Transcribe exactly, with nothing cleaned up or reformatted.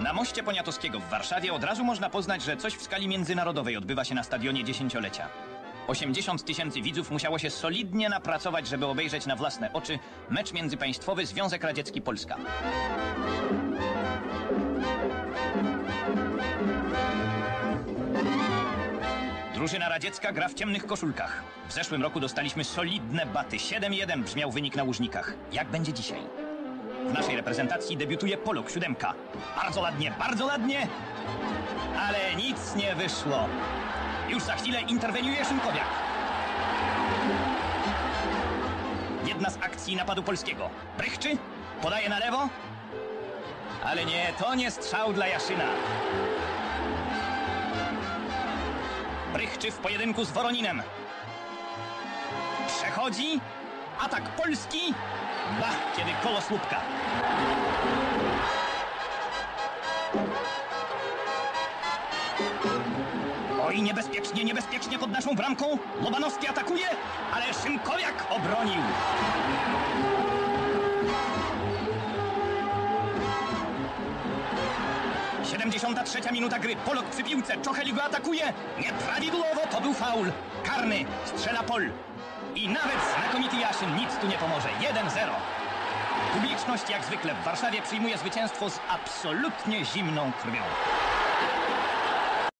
Na moście Poniatowskiego w Warszawie od razu można poznać, że coś w skali międzynarodowej odbywa się na stadionie dziesięciolecia. osiemdziesiąt tysięcy widzów musiało się solidnie napracować, żeby obejrzeć na własne oczy mecz międzypaństwowy Związek Radziecki-Polska. Drużyna radziecka gra w ciemnych koszulkach. W zeszłym roku dostaliśmy solidne baty. siedem jeden brzmiał wynik na Łużnikach. Jak będzie dzisiaj? W naszej reprezentacji debiutuje Polok, siódemka. Bardzo ładnie, bardzo ładnie, ale nic nie wyszło. Już za chwilę interweniuje Szymkowiak. Jedna z akcji napadu polskiego. Brychczy, podaje na lewo, ale nie, to nie strzał dla Jaszyna. Brychczy w pojedynku z Woroninem. Przechodzi, atak polski. Bah, kiedy koło słupka. Oj, niebezpiecznie, niebezpiecznie pod naszą bramką. Lobanowski atakuje, ale Szymkowiak obronił. siedemdziesiąta trzecia minuta gry. Polok przy piłce. Czocheli go atakuje. Nieprawidłowo, to był faul. Karny, strzela Pol. I nawet znakomity Jaszyn, nic tu nie pomoże. jeden zero. Publiczność jak zwykle w Warszawie przyjmuje zwycięstwo z absolutnie zimną krwią.